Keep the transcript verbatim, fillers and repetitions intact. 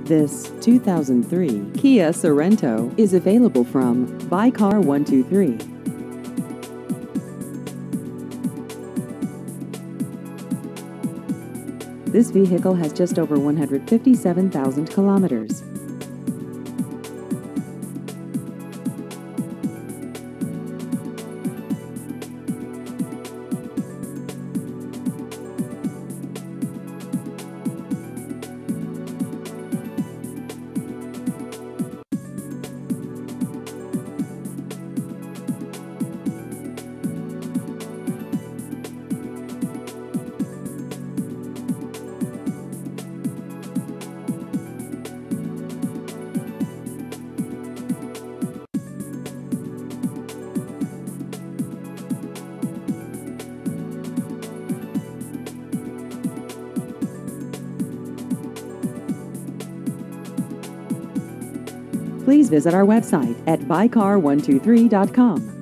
This two thousand three Kia Sorento is available from Buy Car one two three. This vehicle has just over one hundred fifty-seven thousand kilometers. Please visit our website at buy car one two three dot com.